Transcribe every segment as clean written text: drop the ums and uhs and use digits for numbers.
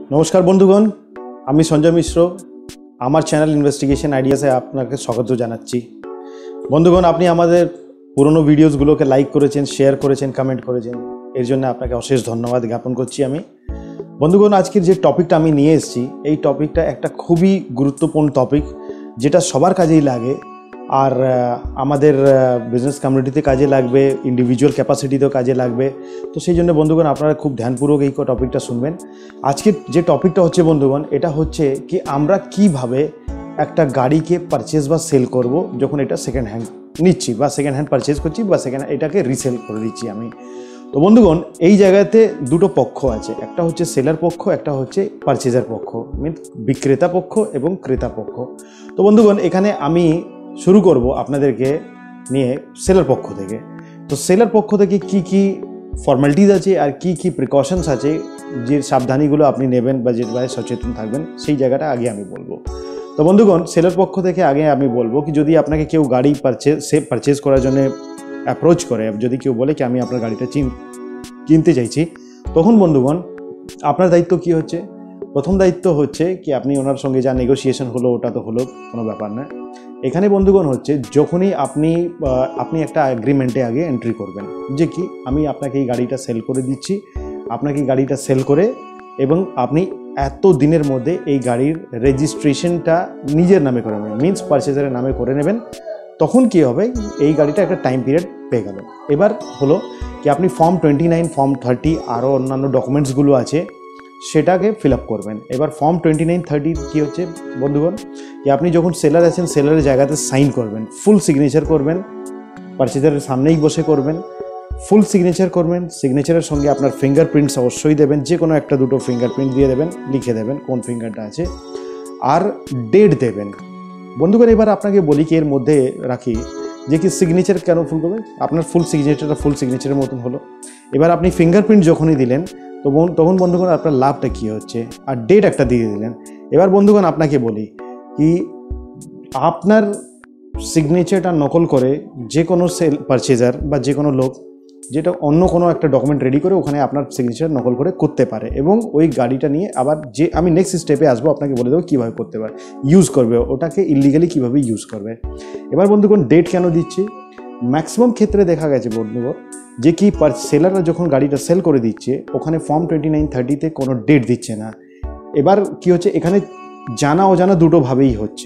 नमस्कार बंधुगण आमी संजय मिश्र आमार चैनल इनभेस्टिगेशन आइडियासे आपनाके स्वागत जानाच्छि। बंधुगण आपनि आमादेर पुरानो भिडियोसगुलोके लाइक करेछेन, शेयर करेछेन, कमेंट करेछेन, एर जोन्नो आपनाके अशेष धन्यवाद ज्ञापन करछि आमि। बंधुगण आजकेर जे टपिकटा आमि निये एसेछि एई टपिकटा एकटा खुबই गुरुत्वपूर्ण टपिक जेटा सबार काजेई लागे और आमादेर बिजनेस कम्युनिटीते काजे लागबे, इंडिविजुअल कैपासिटीतेও काजे लागबे। तो सेई जोन्नो बंधुगण आपनारा खूब ध्यानपूर्वक এই টপিকটা শুনবেন। আজকে যে টপিকটা হচ্ছে বন্ধুগণ এটা হচ্ছে কি আমরা কিভাবে একটা গাড়িকে পারচেজ বা সেল করব যখন এটা সেকেন্ড হ্যান্ড নিচ্ছি বা সেকেন্ড হ্যান্ড পারচেজ করছি বা সেকেন্ড এটাকে রিসেল করে দিচ্ছি আমি। তো বন্ধুগণ এই জায়গাতে দুটো পক্ষ আছে, একটা হচ্ছে সেলার পক্ষ, একটা হচ্ছে পারচেজার পক্ষ, মিন্স বিক্রেতা পক্ষ এবং ক্রেতা পক্ষ। তো বন্ধুগণ এখানে আমি শুরু করব আপনাদেরকে নিয়ে সেলার পক্ষ থেকে। তো সেলার পক্ষ থেকে কি ফর্মালিটিজ আছে আর কি প্রিকশনস আছে যে সাবধানীগুলো আপনি নেবেন বা যে ব্যাপারে সচেতন থাকবেন সেই জায়গাটা আগে আমি বলবো। তো বন্ধুগণ সেলার পক্ষ থেকে আগে আমি বলবো কি যদি আপনাকে কেউ গাড়ি পারচেজ করার জন্য অ্যাপ্রোচ করে, যদি কেউ বলে কি আমি আপনার গাড়িটা কিনতে চাইছি, তখন বন্ধুগণ আপনার দায়িত্ব কি হচ্ছে? প্রথম দায়িত্ব হচ্ছে কি আপনি ওনার সঙ্গে যা নেগোসিয়েশন হলো ওটা তো হলো, কোনো ব্যাপার না। এখানে বন্ধুগণ হচ্ছে যখনই আপনি একটা এগ্রিমেন্টে আগে এন্ট্রি করবেন যে কি আমি আপনাকে এই গাড়িটা সেল করে দিচ্ছি, আপনাকে এই গাড়িটা সেল করে এবং আপনি এত দিনের মধ্যে এই গাড়ির রেজিস্ট্রেশনটা নিজের নামে করে নেবেন, মিন্স পারচেজারের নামে করে নেবেন। তখন কি হবে, এই গাড়িটা একটা টাইম পিরিয়ড পেয়ে গেল। এবার হলো কি আপনি ফর্ম 29, ফর্ম 30 আরও অন্যান্য ডকুমেন্টসগুলো আছে সেটাকে ফিল আপ করবেন। এবার ফর্ম 29, 30 কী হচ্ছে বন্ধুগণ, যে আপনি যখন সেলার আছেন সেলারের জায়গাতে সাইন করবেন, ফুল সিগনেচার করবেন, পারচেজারের সামনেই বসে করবেন, ফুল সিগনেচার করবেন। সিগনেচারের সঙ্গে আপনার ফিঙ্গারপ্রিন্টস অবশ্যই দেবেন, যে কোনো একটা দুটো ফিঙ্গারপ্রিন্ট দিয়ে দেবেন, লিখে দেবেন কোন ফিঙ্গারটা আছে, আর ডেট দেবেন। বন্ধুগণ এবার আপনাকে বলি কি এর মধ্যে রাখি যে কি সিগনেচার কেন ফুল করবেন, আপনার ফুল সিগনেচারটা ফুল সিগনেচারের মতন হলো। এবার আপনি ফিঙ্গারপ্রিন্ট যখনই দিলেন তখন বন্ধুগণ আপনার লাভটা কী হচ্ছে, আর ডেট একটা দিয়ে দিলেন। এবার বন্ধুগণ আপনাকে বলি কি আপনার সিগনেচারটা নকল করে যে কোনো পারচেজার বা যে কোনো লোক যেটা অন্য কোনো একটা ডকুমেন্ট রেডি করে ওখানে আপনার সিগনেচার নকল করে করতে পারে এবং ওই গাড়িটা নিয়ে আবার যে আমি নেক্সট স্টেপে আসবো আপনাকে বলে দেবো কীভাবে করতে পারে, ইউজ করবে ওটাকে ইলিগালি কীভাবে ইউজ করবে। এবার বন্ধুগণ ডেট কেন দিচ্ছি, ম্যাক্সিমাম ক্ষেত্রে দেখা গেছে বন্ধুগণ যে কি সেলাররা যখন গাড়িটা সেল করে দিচ্ছে ওখানে ফর্ম 29, 30-তে কোনো ডেট দিচ্ছে না। এবার কি হচ্ছে, এখানে জানা অজানা দুটোভাবেই হচ্ছে।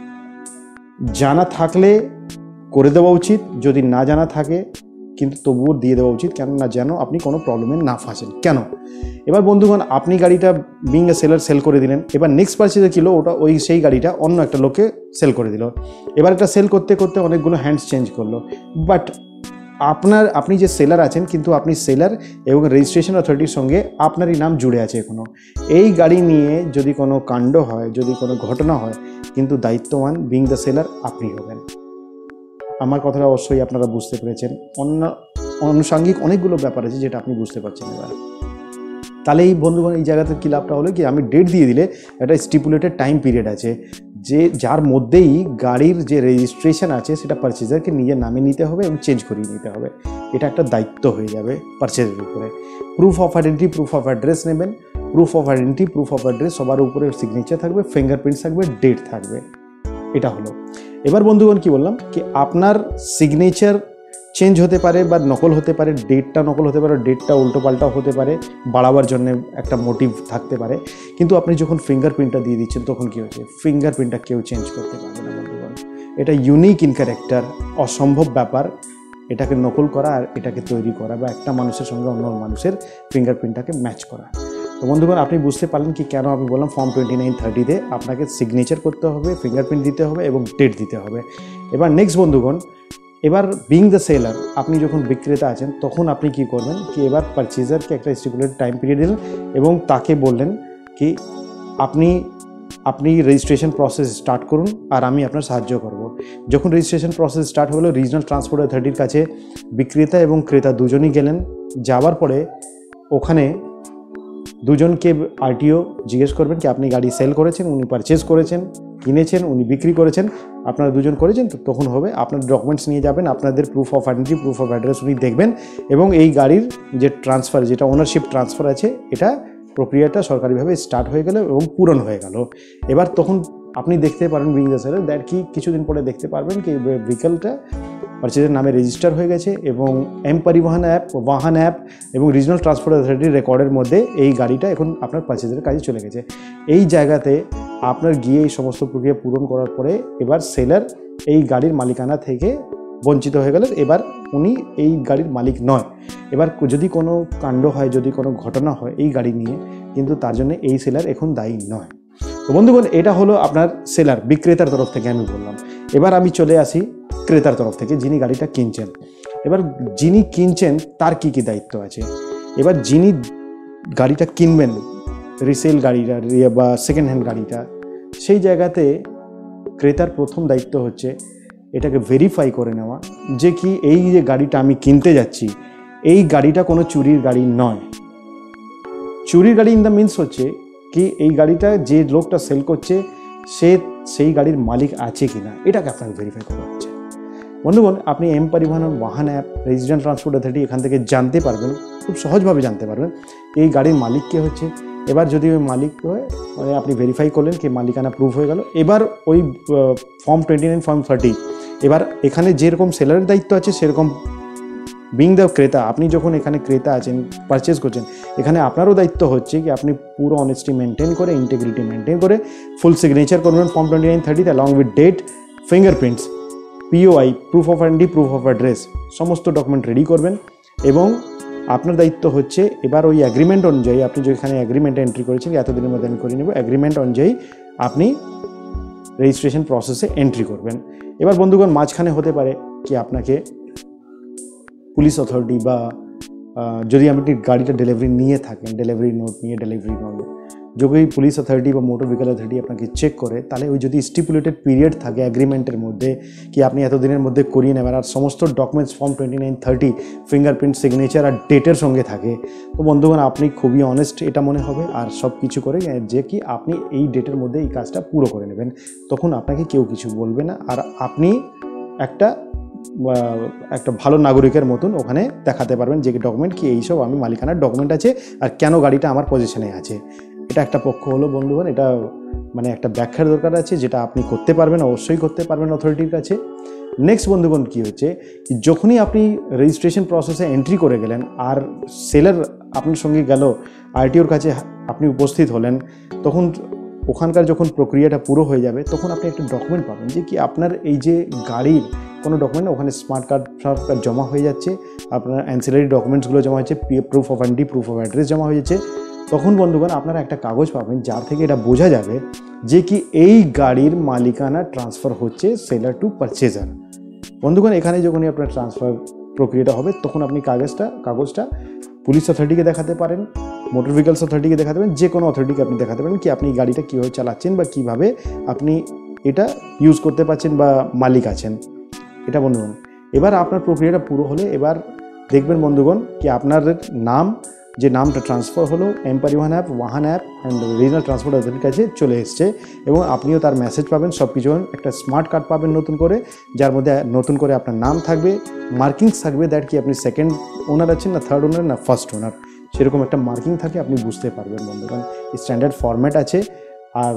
জানা থাকলে করে দেওয়া উচিত, যদি না জানা থাকে কিন্তু তবুও দিয়ে দেওয়া উচিত, কেননা যেন আপনি কোনো প্রবলেমে না ফাঁসেন। কেন? এবার বন্ধুগণ আপনি গাড়িটা বিং এ সেলার সেল করে দিলেন, এবার নেক্সট পারচেজে কিলো ওটা সেই গাড়িটা অন্য একটা লোককে সেল করে দিল। এবার এটা সেল করতে করতে অনেকগুলো হ্যান্ডস চেঞ্জ করলো, বাট আপনি যে সেলার আছেন কিন্তু আপনি সেলার এবং রেজিস্ট্রেশন অথরিটির সঙ্গে আপনারই নাম জুড়ে আছে এখনও। এই গাড়ি নিয়ে যদি কোনো কাণ্ড হয়, যদি কোনো ঘটনা হয়, কিন্তু দায়িত্ববান বিং দ্য সেলার আপনি হবেন। আমার কথাটা অবশ্যই আপনারা বুঝতে পেরেছেন। আনুষঙ্গিক অনেকগুলো ব্যাপার আছে যেটা আপনি বুঝতে পারছেন। এবার তাহলে এই বন্ধুগণ এই জায়গাতে কী লাভটা হলো কি আমি ডেট দিয়ে দিলে একটা স্টিপুলেটেড টাইম পিরিয়ড আছে যে যার মধ্যেই গাড়ির যে রেজিস্ট্রেশন আছে সেটা পারচেজারকে নিজের নামে নিতে হবে এবং চেঞ্জ করিয়ে নিতে হবে। এটা একটা দায়িত্ব হয়ে যাবে পারচেজের উপরে। Proof of identity, proof of address নেবেন, proof of identity, proof of address সবার উপরে সিগনেচার থাকবে, ফিঙ্গারপ্রিন্টস থাকবে, ডেট থাকবে। এটা হলো। এবার বন্ধুগণ কি বললাম কি আপনার সিগনেচার চেঞ্জ হতে পারে বা নকল হতে পারে, ডেটটা নকল হতে পারে, ডেটটা উল্টোপাল্টাও হতে পারে, বাড়াবার জন্য একটা মোটিভ থাকতে পারে, কিন্তু আপনি যখন ফিঙ্গারপ্রিন্টটা দিয়ে দিচ্ছেন তখন কী হচ্ছে, ফিঙ্গারপ্রিন্টটা কেউ চেঞ্জ করতে পারবে না বন্ধুগণ। এটা ইউনিক ইন ক্যারেক্টার, অসম্ভব ব্যাপার এটাকে নকল করা আর এটাকে তৈরি করা বা একটা মানুষের সঙ্গে অন্য মানুষের ফিঙ্গারপ্রিন্টটাকে ম্যাচ করা। তো বন্ধুগণ আপনি বুঝতে পারলেন কি কেন আমি বললাম ফর্ম 29, 30-তে আপনাকে সিগনেচার করতে হবে, ফিঙ্গারপ্রিন্ট দিতে হবে এবং ডেট দিতে হবে। এবার নেক্সট বন্ধুগণ, এবার বিং দ্য সেলার আপনি যখন বিক্রেতা আছেন তখন আপনি কি করবেন কি এবার পারচেজারকে একটা স্টিপুলেটেড টাইম পিরিয়ড দিলেন এবং তাকে বললেন কি আপনি রেজিস্ট্রেশন প্রসেস স্টার্ট করুন আর আমি আপনার সাহায্য করব। যখন রেজিস্ট্রেশন প্রসেস স্টার্ট হলো রিজনাল ট্রান্সপোর্ট অথরিটির কাছে বিক্রেতা এবং ক্রেতা দুজনই গেলেন। যাওয়ার পরে ওখানে দুজনকে আরটিও জিজ্ঞেস করবেন কি আপনি গাড়ি সেল করেছেন, উনি পারচেজ করেছেন, কিনেছেন, উনি বিক্রি করেছেন, আপনারা দুজন করেছেন। তো তখন হবে আপনার ডকুমেন্টস নিয়ে যাবেন, আপনাদের proof of identity, proof of address উনি দেখবেন এবং এই গাড়ির যে ট্রান্সফার, যেটা ওনারশিপ ট্রান্সফার আছে এটা প্রক্রিয়াটা সরকারিভাবে স্টার্ট হয়ে গেল এবং পূরণ হয়ে গেল। এবার তখন আপনি দেখতে পারেন বিং দ্য সেলার দ্যাট কি কিছুদিন পরে দেখতে পারবেন কি ভেহিকলটা পারচেজের নামে রেজিস্টার হয়ে গেছে এবং পরিবহন অ্যাপ, বাহন অ্যাপ এবং রিজনাল ট্রান্সপোর্ট অথরিটির রেকর্ডের মধ্যে এই গাড়িটা এখন আপনার পারচেজের কাজে চলে গেছে। এই জায়গাতে আপনার গিয়ে এই সমস্ত প্রক্রিয়া পূরণ করার পরে এবার সেলার এই গাড়ির মালিকানা থেকে বঞ্চিত হয়ে গেলেন। এবার উনি এই গাড়ির মালিক নয়। এবার যদি কোনো কাণ্ড হয়, যদি কোনো ঘটনা হয় এই গাড়ি নিয়ে, কিন্তু তার জন্য এই সেলার এখন দায়ী নয়। তো বন্ধুগণ, এটা হলো আপনার সেলার, বিক্রেতার তরফ থেকে আমি বললাম। এবার আমি চলে আসি ক্রেতার তরফ থেকে, যিনি গাড়িটা কিনছেন। এবার যিনি কিনছেন তার কি কি দায়িত্ব আছে। এবার যিনি গাড়িটা কিনবেন, রিসেল গাড়িটা বা সেকেন্ড হ্যান্ড গাড়িটা, সেই জায়গাতে ক্রেতার প্রথম দায়িত্ব হচ্ছে এটাকে ভেরিফাই করে নেওয়া যে কি এই যে গাড়িটা আমি কিনতে যাচ্ছি এই গাড়িটা কোনো চুরির গাড়ি নয়। চুরির গাড়ি ইন দ্য মিনস হচ্ছে কি এই গাড়িটা যে লোকটা সেল করছে সে সেই গাড়ির মালিক আছে কিনা, এটাকে আপনাকে ভেরিফাই করা হচ্ছে। বন্ধুগণ, আপনি পরিবহন বাহন অ্যাপ, রেজিডেন্ট ট্রান্সপোর্ট অথরিটি এখান থেকে জানতে পারবেন, খুব সহজভাবে জানতে পারবেন এই গাড়ির মালিক কে হচ্ছে। এবার যদি ওই মালিক হয় মানে আপনি ভেরিফাই করলেন কি মালিকানা প্রুফ হয়ে গেল। এবার ওই ফর্ম 29, ফর্ম 30, এবার এখানে যেরকম সেলারের দায়িত্ব আছে সেরকম বিং দ্য ক্রেতা, আপনি যখন এখানে ক্রেতা আছেন, পারচেজ করছেন, এখানে আপনারও দায়িত্ব হচ্ছে কি আপনি পুরো অনেস্টি মেনটেন করে, ইন্টিগ্রিটি মেনটেন করে ফুল সিগনেচার করবেন form 29, 30 along with date, fingerprints, POI, proof of identity, proof of address, সমস্ত ডকুমেন্ট রেডি করবেন। এবং আপনার দায়িত্ব হচ্ছে এবার ওই অ্যাগ্রিমেন্ট অনুযায়ী, আপনি যেখানে অ্যাগ্রিমেন্টে এন্ট্রি করেছেন এতদিনের মধ্যে আমি করে নেব, অ্যাগ্রিমেন্ট অনুযায়ী আপনি রেজিস্ট্রেশন প্রসেসে এন্ট্রি করবেন। এবার বন্ধুগণ, মাঝখানে হতে পারে কি আপনাকে পুলিশ অথরিটি বা যদি আপনি গাড়িটা ডেলিভারি নিয়ে থাকেন, ডেলিভারি নোট নিয়ে, ডেলিভারি নোট যদি পুলিশ অথরিটি বা মোটর ভেহিকল অথরিটি আপনাকে চেক করে, তাহলে ওই যদি স্টিপুলেটেড পিরিয়ড থাকে অ্যাগ্রিমেন্টের মধ্যে কি আপনি এতদিনের মধ্যে করিয়ে নেবেন আর সমস্ত ডকুমেন্টস ফর্ম 29, 30 ফিঙ্গারপ্রিন্ট, সিগনেচার আর ডেটের সঙ্গে থাকে, তো বন্ধুগণ আপনি খুবই অনেস্ট এটা মনে হবে আর সব কিছু করে যে কি আপনি এই ডেটের মধ্যে এই কাজটা পুরো করে নেবেন, তখন আপনাকে কেউ কিছু বলবে না আর আপনি একটা ভালো নাগরিকের মতন ওখানে দেখাতে পারবেন যে ডকুমেন্ট কি এইসব আমি মালিকানার ডকুমেন্ট আছে আর কেন গাড়িটা আমার পজিশনে আছে। এটা একটা পক্ষ হলো বন্ধুগণ, এটা মানে একটা ব্যাখ্যার দরকার আছে যেটা আপনি করতে পারবেন, অবশ্যই করতে পারবেন অথরিটির কাছে। নেক্সট বন্ধুগণ কি হচ্ছে, যখনই আপনি রেজিস্ট্রেশন প্রসেসে এন্ট্রি করে গেলেন আর সেলার আপনার সঙ্গে গেল, আরটিওর কাছে আপনি উপস্থিত হলেন, তখন ওখানকার যখন প্রক্রিয়াটা পুরো হয়ে যাবে তখন আপনি একটা ডকুমেন্ট পাবেন যে কি আপনার এই যে গাড়ির কোনো ডকুমেন্ট ওখানে স্মার্ট কার্ড জমা হয়ে যাচ্ছে, আপনার অ্যান্সিলারি ডকুমেন্টসগুলো জমা হচ্ছে, proof of identity, proof of address জমা হয়ে যাচ্ছে। তখন বন্ধুগণ আপনারা একটা কাগজ পাবেন যার থেকে এটা বোঝা যাবে যে কি এই গাড়ির মালিকানা ট্রান্সফার হচ্ছে সেলার টু পারচেজার। বন্ধুগণ, এখানে যখনই আপনার ট্রান্সফার প্রক্রিয়াটা হবে তখন আপনি কাগজটা পুলিশ অথরিটিকে দেখাতে পারেন, মোটর ভেহিকলস অথরিটিকে দেখাতে পারেন, যে কোনো অথরিটিকে আপনি দেখাতে পারেন কি আপনি গাড়িটা কীভাবে চালাচ্ছেন বা কীভাবে আপনি এটা ইউজ করতে পারছেন বা মালিক আছেন। এটা বন্ধুগণ, এবার আপনার প্রক্রিয়াটা পুরো হলে এবার দেখবেন বন্ধুগণ কি আপনার নাম, যে নামটা ট্রান্সফার হলো পরিবহন অ্যাপ, বাহন অ্যাপ অ্যান্ড রিজনাল ট্রান্সপোর্ট অথরিটির কাছে চলে এসছে এবং আপনিও তার মেসেজ পাবেন, সব কিছু একটা স্মার্ট কার্ড পাবেন নতুন করে, যার মধ্যে নতুন করে আপনার নাম থাকবে, মার্কিংস থাকবে দ্যাট কি আপনি সেকেন্ড ওনার আছেন না থার্ড ওনার না ফার্স্ট ওনার, সেরকম একটা মার্কিং থাকে, আপনি বুঝতে পারবেন বন্ধুগণ। স্ট্যান্ডার্ড ফরম্যাট আছে আর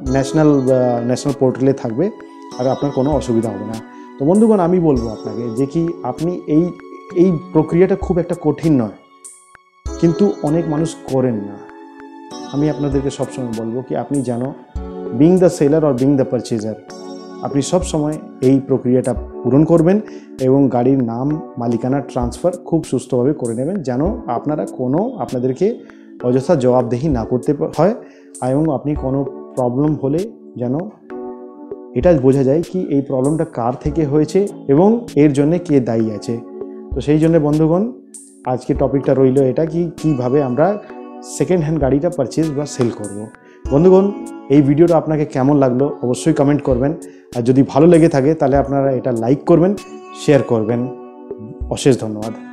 ন্যাশনাল পোর্টালে থাকবে আর আপনার কোনো অসুবিধা হবে না। তো বন্ধুগণ, আমি বলবো আপনাকে যে কি আপনি এই প্রক্রিয়াটা খুব একটা কঠিন নয়, কিন্তু অনেক মানুষ করেন না। আমি আপনাদেরকে সবসময় বলবো কি আপনি যেন being the seller or being the purchaser, আপনি সবসময় এই প্রক্রিয়াটা পূরণ করবেন এবং গাড়ির নাম, মালিকানা ট্রান্সফার খুব সুস্থভাবে করে নেবেন, যেন আপনাদেরকে অযথা জবাবদেহি না করতে হয় এবং আপনি কোনো প্রবলেম হলে যেন এটা বোঝা যায় কি এই প্রবলেমটা কার থেকে হয়েছে এবং এর জন্য কে দায়ী আছে। তো সেই জন্য বন্ধুগণ আজকে টপিকটা রইল এটা কি কিভাবে আমরা সেকেন্ড হ্যান্ড গাড়িটা পারচেজ বা সেল করব। বন্ধুগণ, এই ভিডিওটা আপনাকে কেমন লাগলো অবশ্যই কমেন্ট করবেন আর যদি ভালো লেগে থাকে তাহলে আপনারা এটা লাইক করবেন, শেয়ার করবেন। অশেষ ধন্যবাদ।